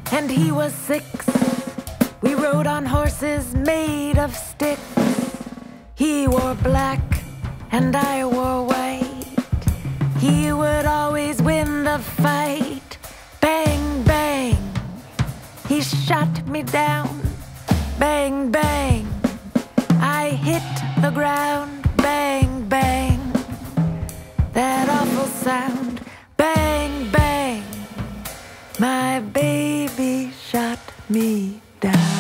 and he was 6. We rode on horses made of sticks. He wore black and I wore white. He would always win the fight. Bang, bang, he shot me down. Bang, bang, I hit the ground. Bang, bang, that awful sound. Bang, bang, my baby shot me down.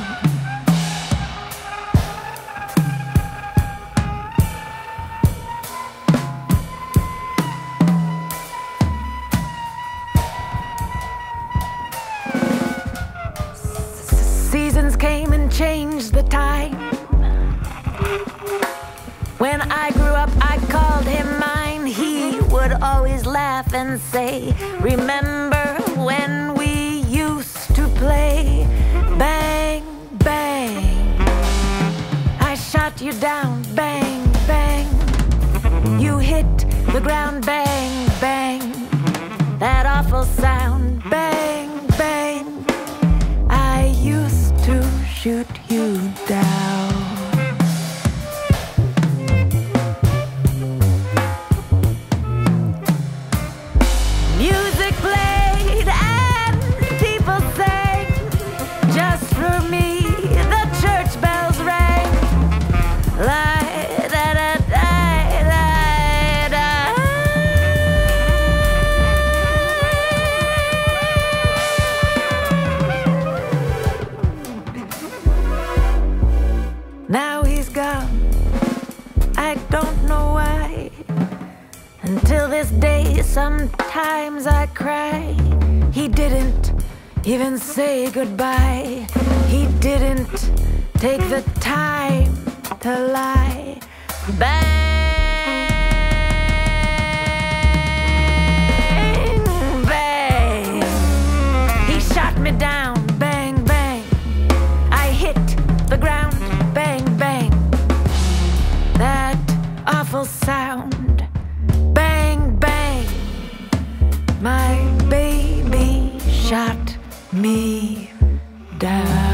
Seasons came and changed the time. When I grew up, I called him mine. He would always laugh and say, remember when we used to play? Bang, bang, I shot you down. Bang, bang, you hit the ground. Bang, bang, that awful sound. Bang, bang, I used to shoot you down. Music played and people sang. Just for me, the church bells rang. Now he's gone, I don't know why. Until this day, sometimes I cry. He didn't even say goodbye. He didn't take the time to lie. Bang, bang, he shot me down. Bang, bang, I hit the ground. Bang, bang, that awful sound. Bang, bang, my baby shot me down.